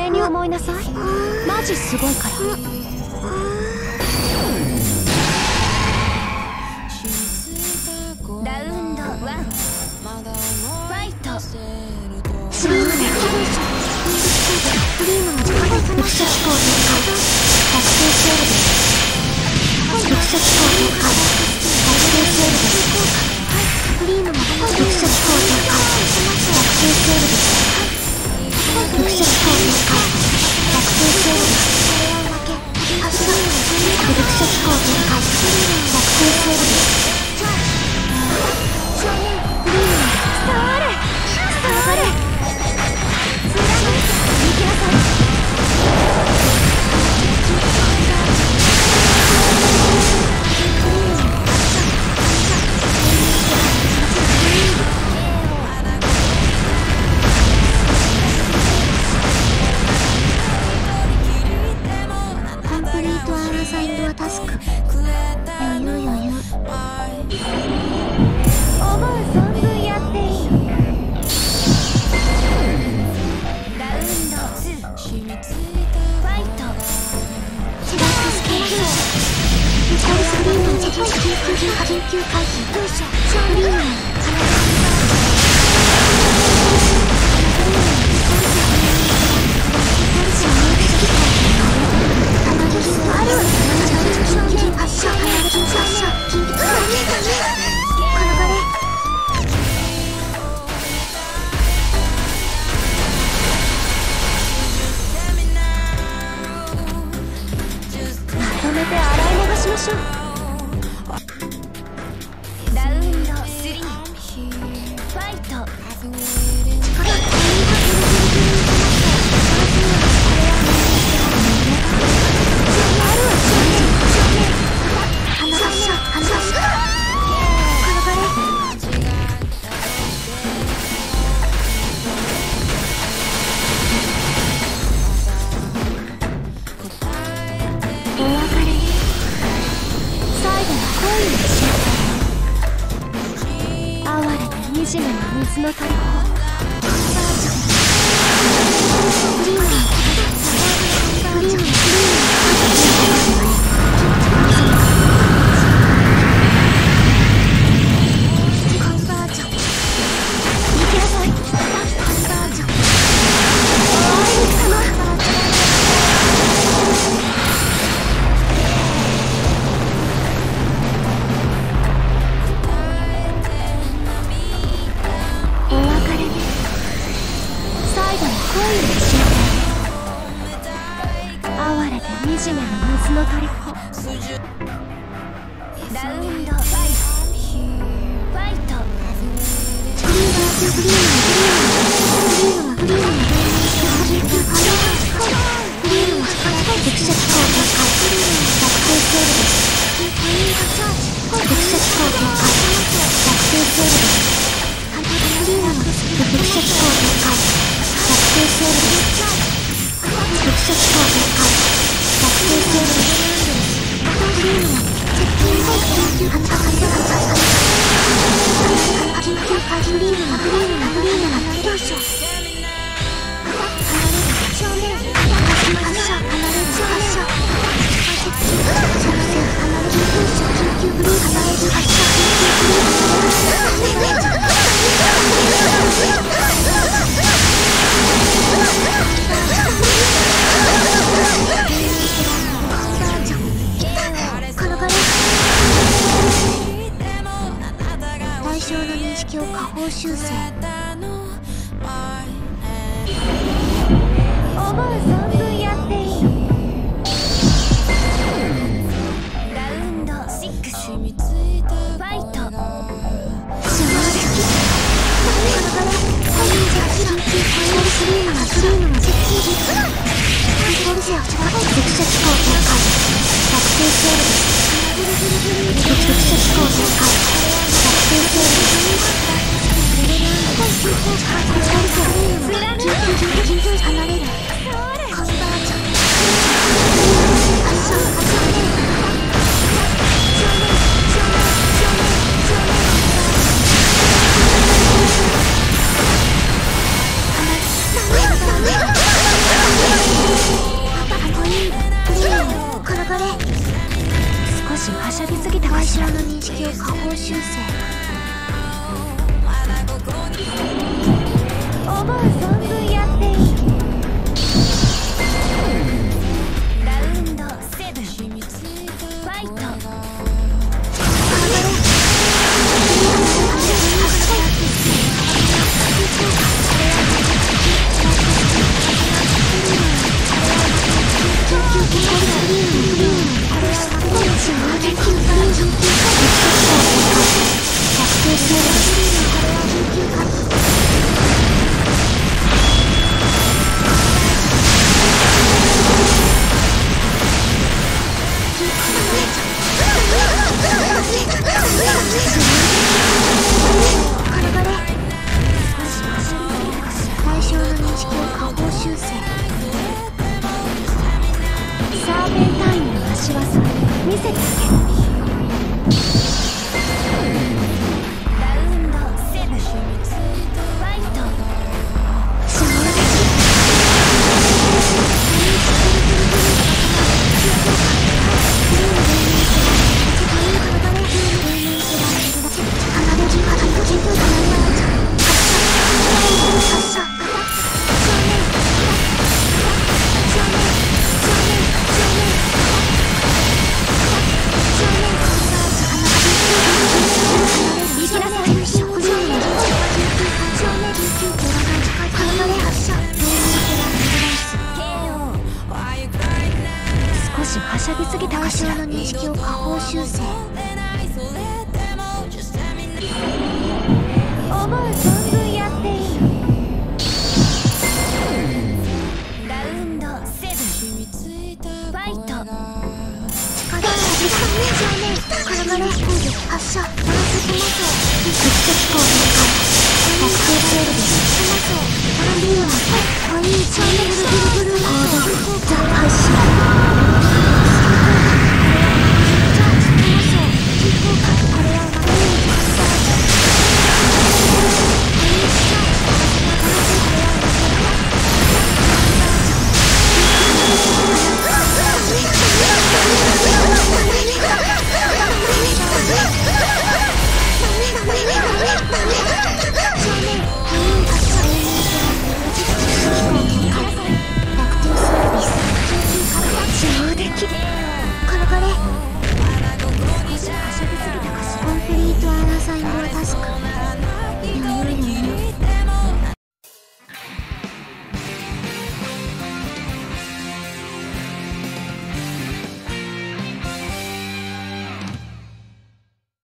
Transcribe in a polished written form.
静に思いなさい。マジすごいから。 ラウンド1ファイト。 スリームのフリームの自己力射飛行展開。学生セールです。力射飛行展開。学生セールです。フリームの力射飛行展開。学生セールです。力射飛行展開。学生セールです。発射。力射飛行展開。学生セールです。フリームの触れ触れ。行きなさい。 コンプリートアーサインドアタスク。余裕余裕。 思う存分やっていい。 ラウンド2ファイト。 セラックス研究者。メタルスクリーンの自己緊急回避。フリーマン。 まとめて洗い流しましょう。 ラウンド3ファイト。 惨めな水の虜。哀れで惨めな水の虜。 ラウンド5ファイト。対象の認識を下方修正。 思う存分やっていい。 ラウンド6ファイト。 離れる。 しはしゃぎすぎたか対しら。 象の認識を下方修正。 思う存分やっていい。 ラウンド7ファイト。 対象の認識を下方修正。 サーペンタインの足技見せてあげる。 ラウンド7ファイト。 少しはしゃぎすぎたかしら。 対象の認識を下方修正。 思う存分やっていい。 ラウンド7ファイト。 発射バランスコマソ直接攻撃確定セールですコマソパラビューアントインチャンネルブルブルコードザ発射